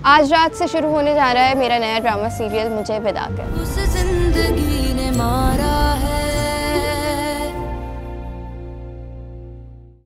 आज रात से शुरू होने जा रहा है मेरा नया ड्रामा सीरियल मुझे विदा कर।